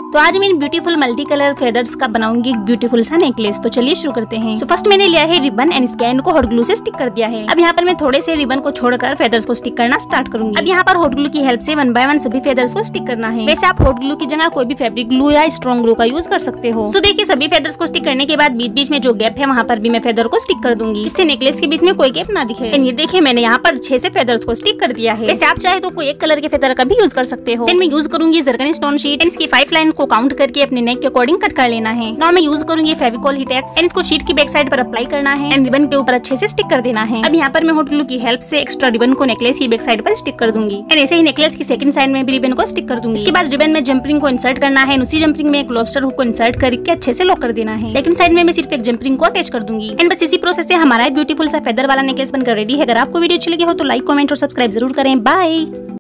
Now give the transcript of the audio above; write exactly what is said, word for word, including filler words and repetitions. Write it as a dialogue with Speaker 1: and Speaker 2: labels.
Speaker 1: तो आज मैं इन ब्यूटीफुल मल्टी कलर फेदर्स का बनाऊंगी ब्यूटीफुल सा नेकलेस। तो चलिए शुरू करते हैं। तो फर्स्ट मैंने लिया है रिबन एंड इसके एंड को हॉट ग्लू से स्टिक कर दिया है। अब यहाँ पर मैं थोड़े से रिबन को छोड़कर फेदर्स को स्टिक करना स्टार्ट करूंगी। अब यहाँ पर हॉट ग्लू की हेल्प से वन बाय वन सभी फेदर्स को स्टिक करना है। वैसे आप हॉट ग्लू की जगह कोई भी फैब्रिक ग्लू या स्ट्रॉन्ग ग्लू का यूज कर सकते हो। तो देखिए सभी फेदर्स को स्टिक करने के बाद बीच बीच में जो गैप है वहाँ पर भी मैं फेदर को स्टिक कर दूंगी, जिससे नेकलेस के बीच में कोई गैप ना दिखे। ये देखिए मैंने यहाँ पर छह से फेदर्स को स्टिक कर दिया है। वैसे आप चाहे तो कोई एक कलर के फेदर का भी यूज कर सकते हो। मैं यूज करूंगी जरकन स्टोन शीट। इसकी फाइव लाइन को काउंट करके अपने नेक के अकॉर्डिंग कट कर लेना है। नाउ मैं यूज करूंगी फेविकॉल हीटेक्स एंड इसको शीट की बैक साइड पर अप्लाई करना है एंड रिबन के ऊपर अच्छे से स्टिक कर देना है। अब यहाँ पर मैं हॉट ग्लू की हेल्प से एक्स्ट्रा रिबन को नेकलेस की बैक साइड पर स्टिक कर दूंगी एंड ऐसे ही नेकलेस की सेकंड साइड में भी रिबन को स्टिक कर दूंगी। इसके बाद रिबन में जंपरिंग को इंसर्ट करना है। उसी जंपरिंग में एक लॉबस्टर हुक को इंसर्ट करके अच्छे से लॉक कर देना है। सेकंड साइड में मैं सिर्फ एक जंपरिंग को अटैच कर दूंगी एंड बस इसी प्रोसेस से हमारा ब्यूटीफुल सा फेदर वाला नेकलेस बनकर रेडी है। अगर आपको वीडियो अच्छी लगी हो तो लाइक, कमेंट और सब्सक्राइब जरूर करें। बाय।